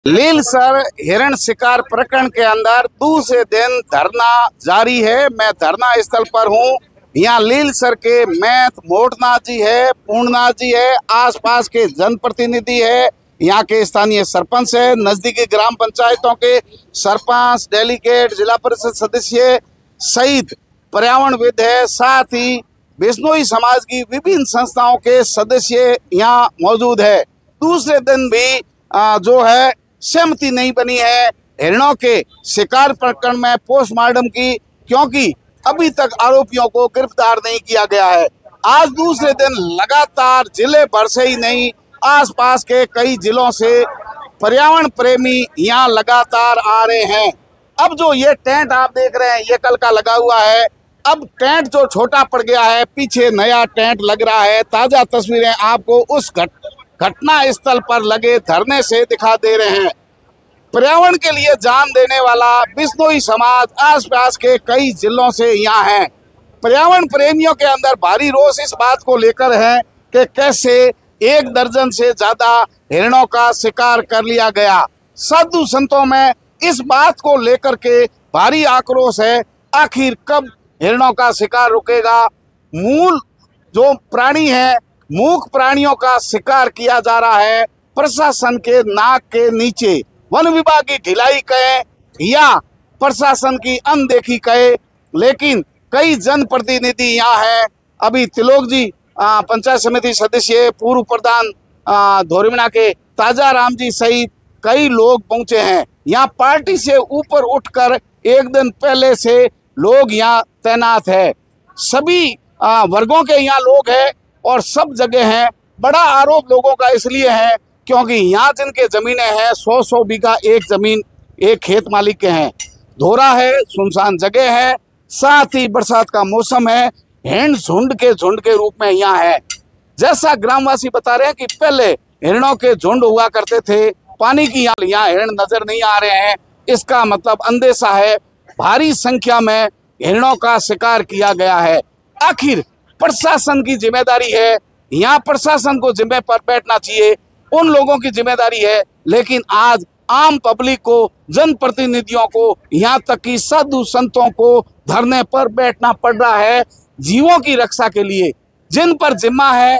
लीलसर हिरण शिकार प्रकरण के अंदर दूसरे दिन धरना जारी है। मैं धरना स्थल पर हूँ। यहाँ लीलसर के मैथ मोटनाथ जी है, पूर्णनाथ जी है, आसपास के जनप्रतिनिधि है, यहाँ के स्थानीय सरपंच है, नजदीकी ग्राम पंचायतों के सरपंच, डेलीगेट, जिला परिषद सदस्य सहित पर्यावरणविद है। साथ ही बिश्नोई समाज की विभिन्न संस्थाओं के सदस्य यहाँ मौजूद है। दूसरे दिन भी जो है सहमति नहीं बनी है हिरणों के शिकार प्रकरण में पोस्टमार्टम की, क्योंकि अभी तक आरोपियों को गिरफ्तार नहीं किया गया है। आज दूसरे दिन लगातार जिले भर से ही नहीं, आसपास के कई जिलों से पर्यावरण प्रेमी यहाँ लगातार आ रहे हैं। अब जो ये टेंट आप देख रहे हैं, ये कल का लगा हुआ है। अब टेंट जो छोटा पड़ गया है, पीछे नया टेंट लग रहा है। ताजा तस्वीरें आपको उस घटना स्थल पर लगे धरने से दिखा दे रहे हैं। पर्यावरण के लिए जान देने वाला बिश्नोई समाज आसपास के कई जिलों से यहाँ है। पर्यावरण प्रेमियों के अंदर भारी रोष इस बात को लेकर है कि कैसे 1 दर्जन से ज्यादा हिरणों का शिकार कर लिया गया। साधु संतों में इस बात को लेकर के भारी आक्रोश है। आखिर कब हिरणों का शिकार रुकेगा? मूल जो प्राणी है, मूक प्राणियों का शिकार किया जा रहा है प्रशासन के नाक के नीचे। वन विभाग की ढिलाई कहे या प्रशासन की अनदेखी कहे, लेकिन कई जनप्रतिनिधि यहाँ हैं। अभी तिलोक जी पंचायत समिति सदस्य, पूर्व प्रधान धोरीमना के ताजा राम जी सहित कई लोग पहुंचे हैं। यहाँ पार्टी से ऊपर उठकर 1 दिन पहले से लोग यहाँ तैनात है। सभी वर्गों के यहाँ लोग हैं और सब जगह हैं। बड़ा आरोप लोगों का इसलिए है क्योंकि यहाँ जिनके जमीनें हैं 100 बीघा एक जमीन एक खेत मालिक के हैं। धोरा है, सुनसान जगह है, साथ ही बरसात का मौसम है। हिरण झुंड के रूप में यहाँ है। जैसा ग्रामवासी बता रहे हैं कि पहले हिरणों के झुंड हुआ करते थे, पानी की यहाँ हिरण नजर नहीं आ रहे हैं। इसका मतलब अंदेशा है भारी संख्या में हिरणों का शिकार किया गया है। आखिर प्रशासन की जिम्मेदारी है, यहाँ प्रशासन को जिम्मे पर बैठना चाहिए, उन लोगों की जिम्मेदारी है। लेकिन आज आम पब्लिक को, जनप्रतिनिधियों को, यहाँ तक कि साधु संतों को धरने पर बैठना पड़ रहा है जीवों की रक्षा के लिए। जिन पर जिम्मा है,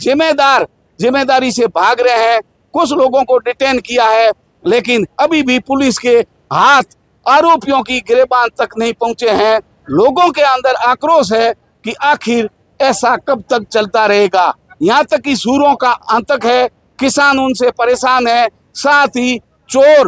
जिम्मेदारी से भाग रहे हैं। कुछ लोगों को डिटेन किया है, लेकिन अभी भी पुलिस के हाथ आरोपियों की गिरफ्तारी तक नहीं पहुंचे हैं। लोगों के अंदर आक्रोश है कि आखिर ऐसा कब तक चलता रहेगा। यहाँ तक कि सूरों का आतंक है, किसान उनसे परेशान है। साथ ही चोर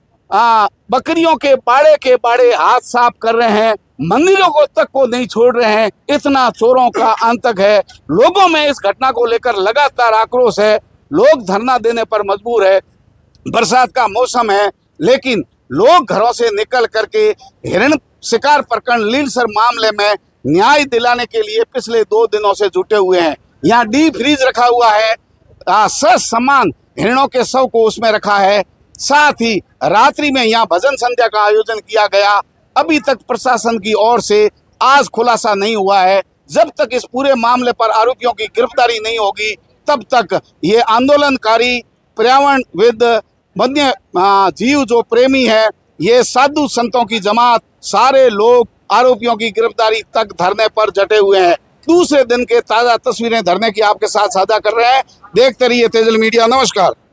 बकरियों के बाड़े हाथ साफ कर रहे हैं, मंदिरों को तक को नहीं छोड़ रहे हैं। इतना चोरों का आतंक है। लोगों में इस घटना को लेकर लगातार आक्रोश है। लोग धरना देने पर मजबूर है। बरसात का मौसम है, लेकिन लोग घरों से निकल करके हिरण शिकार प्रकरण लीलसर मामले में न्याय दिलाने के लिए पिछले 2 दिनों से जुटे हुए हैं। यहाँ डीप फ्रीज रखा हुआ है, समान हिरणों के शव को उसमें रखा है। साथ ही रात्रि में यहाँ भजन संध्या का आयोजन किया गया। अभी तक प्रशासन की ओर से आज खुलासा नहीं हुआ है। जब तक इस पूरे मामले पर आरोपियों की गिरफ्तारी नहीं होगी, तब तक ये आंदोलनकारी पर्यावरणविद, वन्य जीव जो प्रेमी है, ये साधु संतों की जमात, सारे लोग आरोपियों की गिरफ्तारी तक धरने पर जटे हुए हैं। दूसरे दिन के ताजा तस्वीरें धरने की आपके साथ साझा कर रहे हैं। देखते रहिए तेजल मीडिया। नमस्कार।